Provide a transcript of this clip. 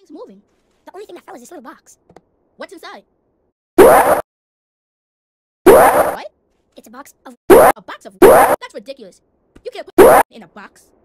What's moving? The only thing that fell is this little box. What's inside? What? It's a box of... A box of... That's ridiculous. You can't put in a box.